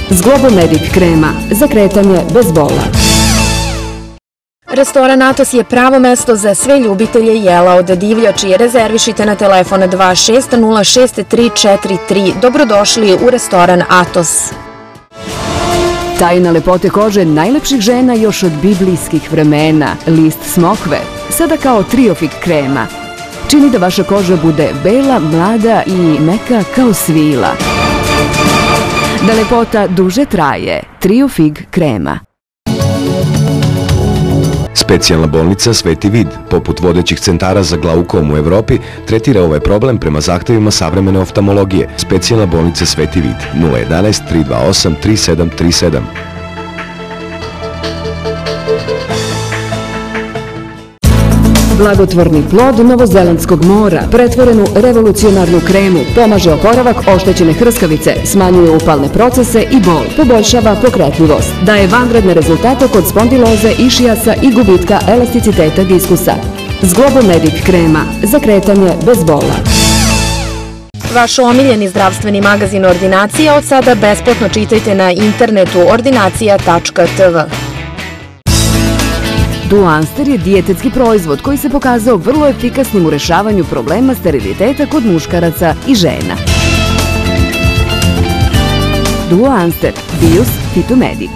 Zglobo Medic krema za kretanje bez bola. Restoran Atos je pravo mesto za sve ljubitelje jela od divljači. Rezervišite na telefon 2606-343. Dobrodošli u restoran Atos. Tajna lepote kože najlepših žena još od biblijskih vremena. List smokve, sada kao Triofik krema. Čini da vaša koža bude bela, mlada i meka kao svila. Da lepota duže traje. Triofik krema. Specijalna bolnica Sveti Vid, poput vodećih centara za glaukom u Evropi, tretira ovaj problem prema zahtevima savremene oftalmologije. Specijalna bolnica Sveti Vid, 011 328 3737. Blagotvorni plod novozelandskog mora, pretvoren u revolucionarnu kremu, pomaže oporavak oštećene hrskavice, smanjuje upalne procese i bol, poboljšava pokretljivost, daje vanredne rezultate kod spondiloze, išijasa i gubitka elasticiteta diskusa. Zglobo Medic krema za kretanje bez bola. Vaš omiljeni zdravstveni magazin Ordinacija od sada besplatno čitajte na internetu ordinacija.tv. Duanster je dijetetski proizvod koji se pokazao vrlo efikasnim u rešavanju problema steriliteta kod muškaraca i žena. Duanster, Bius Fitomedic.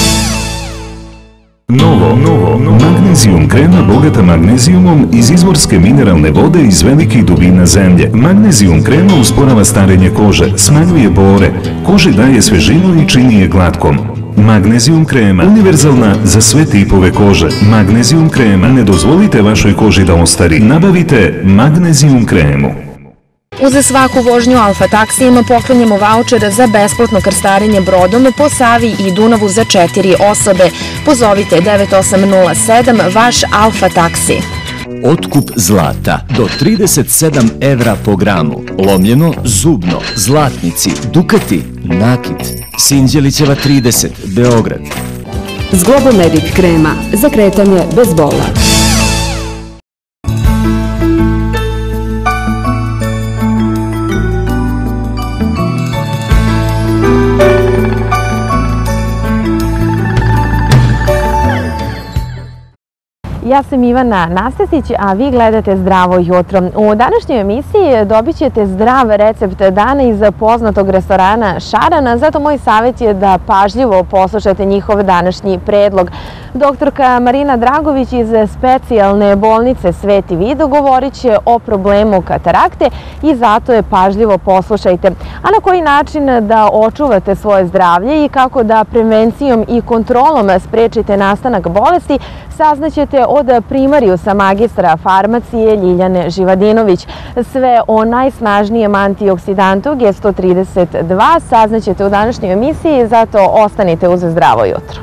Novo, magnezijum krema bogata magnezijumom iz izvorske mineralne vode iz velikih dubina zemlje. Magnezijum krema usporava starenje kože, smanjuje pore, koži daje svežinu i čini je glatkom. Magnezijum krema, univerzalna za sve tipove kože. Magnezijum krema, ne dozvolite vašoj koži da ostari. Nabavite magnezijum kremu. Uz svaku vožnju Alfa taksijem poklonjemo vaučer za besplatno krstarenje brodom po Savi i Dunavu za 4 osobe. Pozovite 9807 vaš Alfa taksi. Otkup zlata do 37 evra po gramu. Lomljeno, zubno, zlatnici, dukati, nakit. Sinđelićeva 30, Beograd. Zglobo Medic krema za kretanje bez bola. Ja sam Ivana Nastasić, a vi gledate Zdravo jutro. U današnjoj emisiji dobit ćete zdrav recept dana iz poznatog restorana Šaran, zato moj savjet je da pažljivo poslušate njihov današnji predlog. Doktorka Marina Dragović iz specijalne bolnice Sveti Vid govorit će o problemu katarakte i zato je pažljivo poslušajte. A na koji način da očuvate svoje zdravlje i kako da prevencijom i kontrolom sprečite nastanak bolesti, saznaćete od primarijusa magistra farmacije Ljiljane Živadinović. Sve o najsnažnijem antioksidantu G132 saznaćete u današnjoj emisiji, zato ostanite uz Zdravo jutro.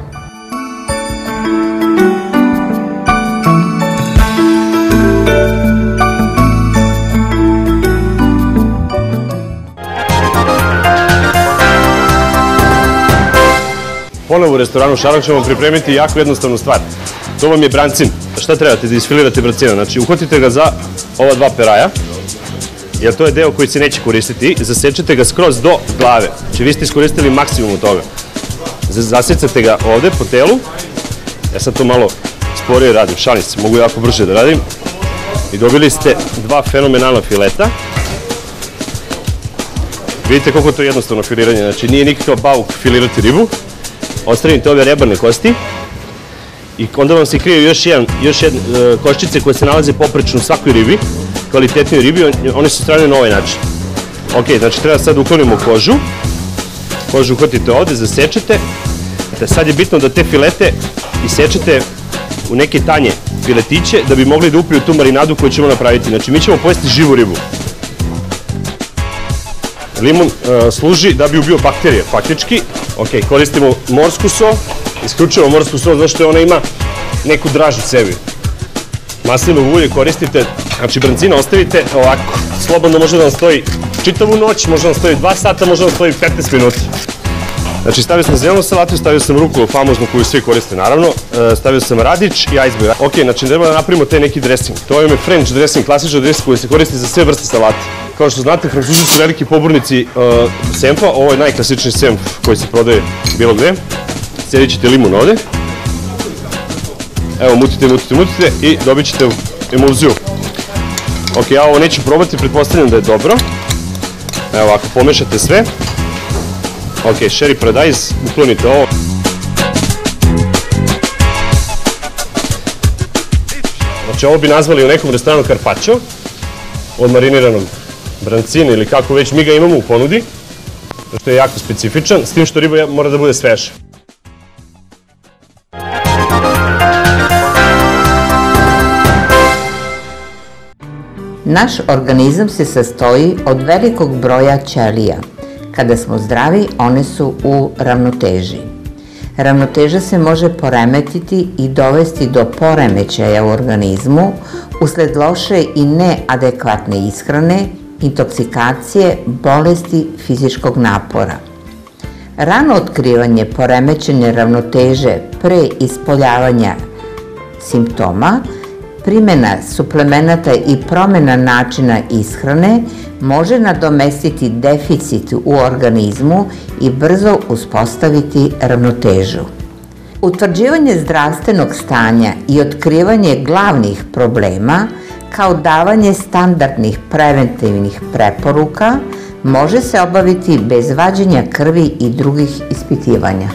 Ponovo u restoranu Šaran ćemo pripremiti jako jednostavnu stvar. To vam je brancin. Šta trebate da isfilirate brancina? Znači, uhvatite ga za ova dva peraja, jer to je deo koji se neće koristiti. Zasečete ga skroz do glave. Znači, vi ste iskoristili maksimum od toga. Zasecate ga ovde po telu. Ja sad to malo sporije radim, šalim se, mogu jako brže da radim. I dobili ste dva fenomenalna fileta. Vidite koliko je to jednostavno filiranje. Znači, nije nikakav bauk filirati ribu. Odstranite ove rebarne kosti i onda vam se kriju još jedne koščice koje se nalaze poprečno u svakoj ribi, kvalitetnoj ribi, one su stranjene na ovaj način. Ok, znači treba sad uklonimo kožu, kožu uhvatite ovde, zasečete, sad je bitno da te filete isečete u neke tanje filetiće da bi mogli da upiju tu marinadu koju ćemo napraviti. Znači mi ćemo pojesti živu ribu. Limun služi da bi ubio bakterije, faktički. Ok, koristimo morsku sol, isključivo morsku sol, zato što ona ima neku draž u sebi. Maslinovo ulje koristite, znači brancina ostavite ovako, slobodno može da vam stoji čitavu noć, može da vam stoji 2 sata, može da vam stoji 15 minuta. Znači, stavio sam zelenu salatu, stavio sam rukolu famoznu koju svi koriste, naravno, stavio sam radič i iceberg. Ok, znači, treba da napravimo taj neki dressing. To je French dressing, klasičan dressing koji se koristi za sve vrste salate. Kao što znate, Francuzi su veliki pobornici senfa, ovo je najklasičniji senf koji se prodaje bilo gde. Sjedit ćete limun ovde. Evo, mutite i dobit ćete emulziju. Ok, ja ovo neću probati, pretpostavljam da je dobro. Evo, ako pomešate sve. Ok, sherry paradise, uklonite ovo. Znači, ovo bi nazvali u nekom restoranu carpaccio od mariniranog brancina ili kako već, mi ga imamo u ponudi, što je jako specifičan, s tim što riba mora da bude sveža. Naš organizam se sastoji od velikog broja ćelija. Kada smo zdravi, one su u ravnoteži. Ravnoteža se može poremetiti i dovesti do poremećaja u organizmu usled loše i neadekvatne ishrane, intoksikacije, bolesti, fizičkog napora. Rano otkrivanje poremećene ravnoteže pre ispoljavanja simptoma, primjena suplemenata i promjena načina ishrane može nadomestiti deficit u organizmu i brzo uspostaviti ravnotežu. Utvrđivanje zdravstvenog stanja i otkrivanje glavnih problema, kao davanje standardnih preventivnih preporuka, može se obaviti bez vađenja krvi i drugih ispitivanja.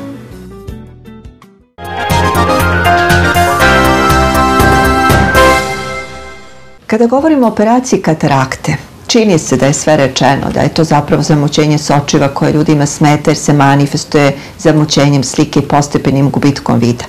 Kada govorimo o operaciji katarakte, čini se da je sve rečeno, da je to zapravo zamućenje sočiva koje ljudima smeta jer se manifestuje zamućenjem slike i postepenim gubitkom vida.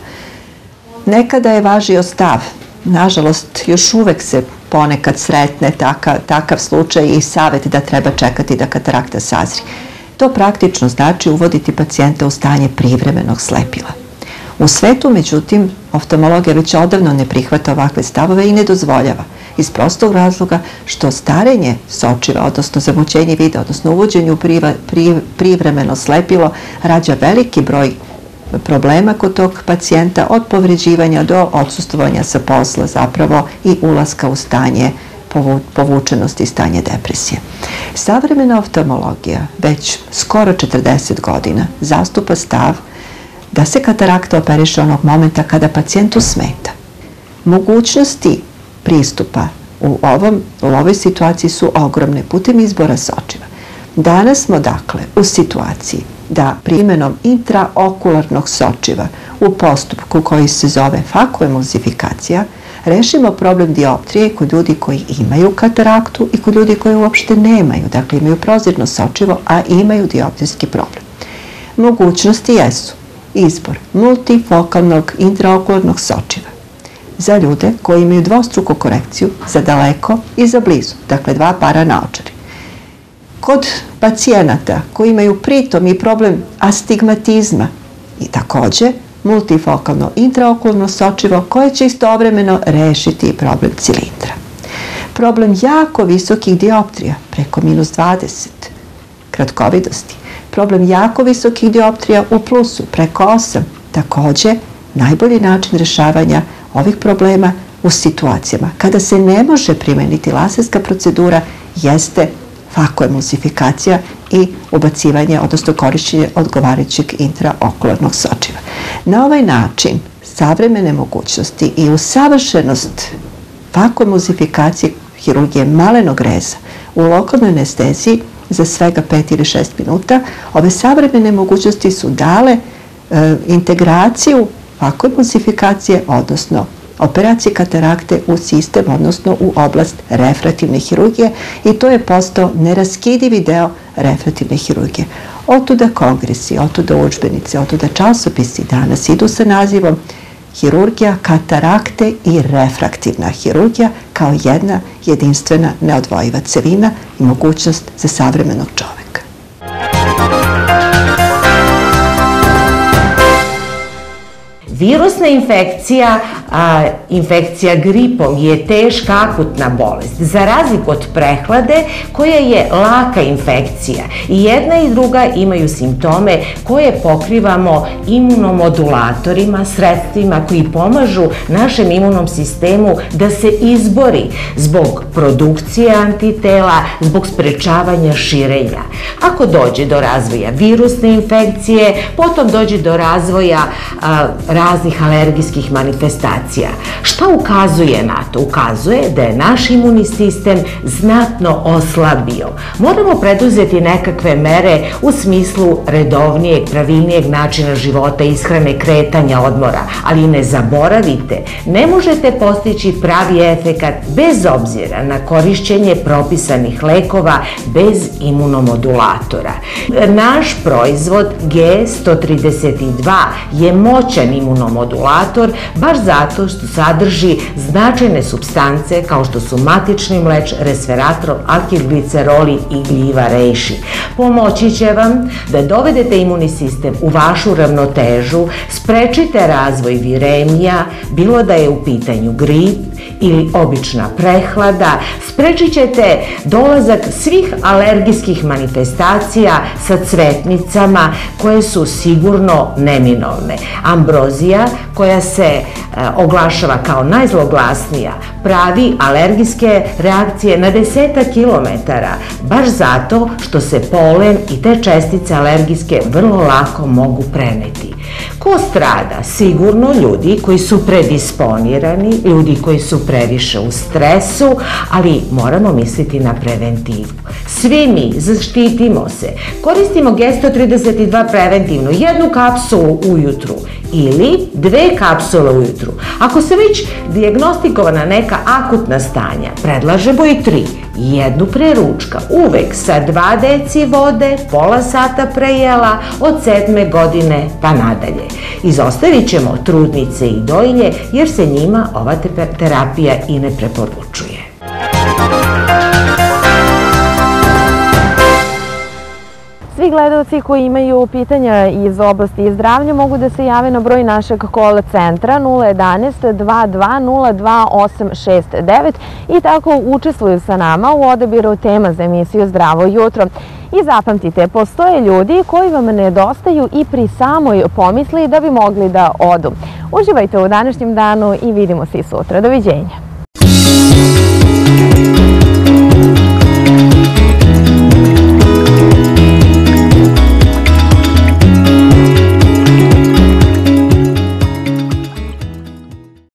Nekada je važio stav, nažalost još uvek se ponekad sretne takav slučaj i savjet da treba čekati da katarakta sazri. To praktično znači uvoditi pacijenta u stanje privremenog slepila. U svetu, međutim, oftalmologija već odavno ne prihvata ovakve stavove i ne dozvoljava, iz prostog razloga što starenje sočiva, odnosno zamućenje vida, odnosno uvođenje u privremeno slepilo, rađa veliki broj problema kod tog pacijenta, od povređivanja do odsustvovanja sa posla zapravo i ulaska u stanje povučenosti i stanje depresije. Savremena oftalmologija već skoro 40 godina zastupa stav da se katarakta operiše onog momenta kada pacijentu smeta. Mogućnosti pristupa u ovoj situaciji su ogromne putem izbora sočiva. Danas smo dakle u situaciji da primjenom intraokularnog sočiva u postupku koji se zove fakoemulzifikacija rešimo problem dioptrije kod ljudi koji imaju kataraktu i kod ljudi koji uopšte nemaju, dakle imaju prozirno sočivo, a imaju dioptrijski problem. Mogućnosti jesu izbor multifokalnog intraokularnog sočiva za ljude koji imaju dvostruku korekciju za daleko i za blizu, dakle dva para naočari. Kod pacijenata koji imaju pritom i problem astigmatizma i takođe multifokalno intraokularno sočivo koje će istovremeno rešiti problem cilindra. Problem jako visokih dioptrija, preko -20, kratkovidosti. Problem jako visokih dioptrija u plusu, preko 8, takođe najbolji način rešavanja ovih problema u situacijama kada se ne može primeniti laserska procedura jeste fakoemulsifikacija i ubacivanje, odnosno korišćenje odgovarajućeg intraokularnog sočiva. Na ovaj način savremene mogućnosti i usavršenost fakoemulsifikacije hirurgije malenog reza u lokalnoj anesteziji za svega 5 ili 6 minuta, ove savremene mogućnosti su dale integraciju fakoemulsifikacije, odnosno operacije katarakte u sistem, odnosno u oblast refraktivne hirurgije, i to je postao neraskidivi deo refraktivne hirurgije. Otuda kongresi, otuda udžbenici, otuda časopisi danas idu sa nazivom hirurgija katarakte i refraktivna hirurgija kao jedna jedinstvena neodvojiva celina i mogućnost za savremenog čoveka. Virusna infekcija infekcija gripom je teška akutna bolest, za razliku od prehlade koja je laka infekcija. I jedna i druga imaju simptome koje pokrivamo imunomodulatorima, sredstvima koji pomažu našem imunom sistemu da se izbori zbog produkcije antitela, zbog sprečavanja širenja. Ako dođe do razvoja virusne infekcije, potom dođe do razvoja raznih alergijskih manifestacija. Šta ukazuje na to? Ukazuje da je naš imunni sistem znatno oslabio. Moramo preduzeti nekakve mere u smislu redovnijeg, pravilnijeg načina života, ishrane, kretanja, odmora, ali ne zaboravite, ne možete postići pravi efekat bez obzira na korišćenje propisanih lekova bez imunomodulatora. Naš proizvod G132 je moćan imunomodulator baš zato što sadrži značajne supstance kao što su matični mleč, resveratrol, alkilgliceroli i gljiva reishi. Pomoći će vam da dovedete imunni sistem u vašu ravnotežu, sprečite razvoj viremija, bilo da je u pitanju grip ili obična prehlada, sprečit ćete dolazak svih alergijskih manifestacija sa cvetnicama koje su sigurno neminovne. Ambrozija, koja se oglašava kao najzloglasnija, pravi alergijske reakcije na 10 kilometara, baš zato što se polen i te čestice alergijske vrlo lako mogu preneti. Ko strada? Sigurno ljudi koji su predisponirani, ljudi koji su previše u stresu, ali moramo misliti na preventivu. Svi mi zaštitimo se, koristimo G132 preventivno, 1 kapsulu ujutru ili 2 kapsule ujutru. Ako se već dijagnostikovana neka akutna stanja, predlažemo i 3. 1 pre ručka, uvek sa 2 deci vode, pola sata pre jela, od 7. godine pa nadalje. Izostavit ćemo trudnice i dojilje jer se njima ova terapija i ne preporučuje. Svi gledalci koji imaju pitanja iz oblasti zdravlja mogu da se jave na broj našeg call centra 011 22 02869 i tako učestvuju sa nama u odabiru tema za emisiju Zdravo jutro. I zapamtite, postoje ljudi koji vam nedostaju i pri samoj pomisli da bi mogli da odu. Uživajte u današnjem danu i vidimo se i sutra. Doviđenja.